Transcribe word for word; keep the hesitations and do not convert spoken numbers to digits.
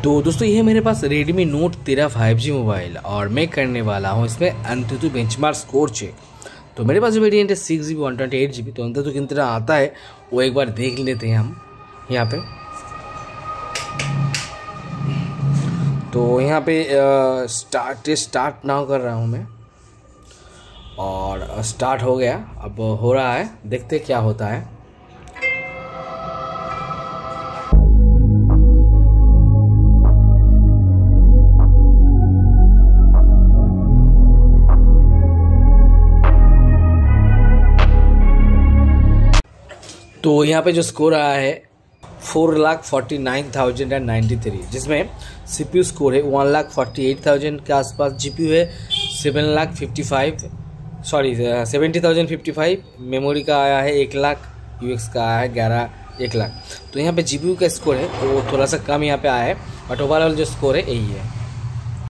तो दोस्तों ये मेरे पास Redmi Note तेरह फाइव जी मोबाइल और मैं करने वाला हूँ इसमें AnTuTu बेंचमार्क स्कोर चेक। तो मेरे पास जो वेरिएंट है six G B one twenty eight G B, तो AnTuTu किन तरह आता है वो एक बार देख लेते हैं हम यहाँ पे। तो यहाँ पे स्टार्ट स्टार्ट नाउ कर रहा हूँ मैं और स्टार्ट हो गया, अब हो रहा है, देखते क्या होता है। तो यहाँ पे जो स्कोर आया है four lakh forty nine thousand and ninety three, जिसमें सीपीयू स्कोर है one lakh forty eight thousand के आसपास, जीपीयू है seven lakh fifty five sorry seventy thousand fifty five, memory का आया है एक लाख, यूएक्स का आया है ग्यारह एक लाख। तो यहाँ पे जीपीयू का स्कोर है तो वो थोड़ा सा कम यहाँ पे आया है, बट ओवरऑल जो स्कोर है यही है।